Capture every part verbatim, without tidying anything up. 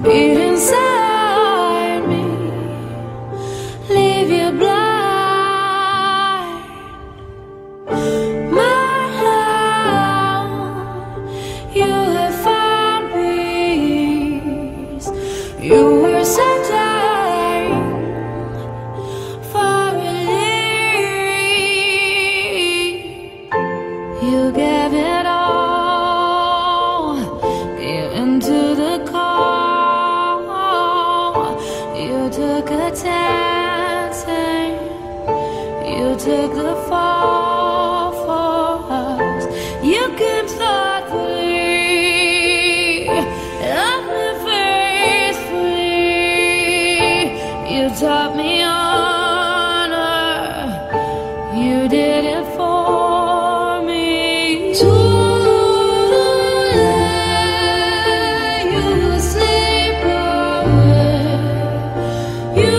beat inside me, leave you blind. My love, you have found peace. You were searching for relief. You gave it all, gave into the call. You took a chance, you took the fall for us. You came thoughtfully, loved me faithfully. You taught me honor, you did it for me. Today you sleep away, you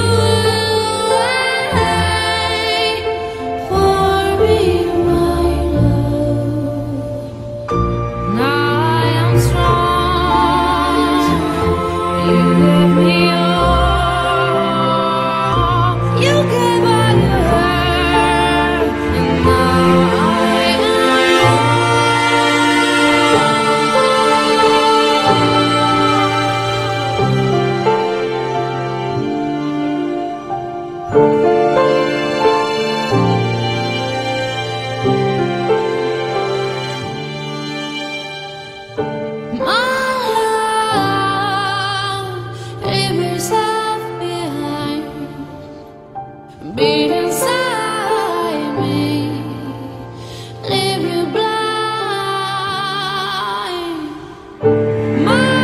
wait for me, my love. Now I am strong, you gave me all, you gave all you had, and now I am my love, leave yourself behind, beat inside me, leave you blind. My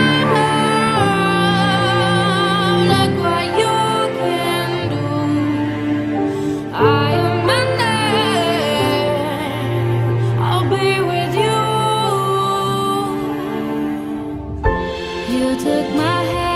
love, look what you can do. I am in there, I'll be with you. You took my hand.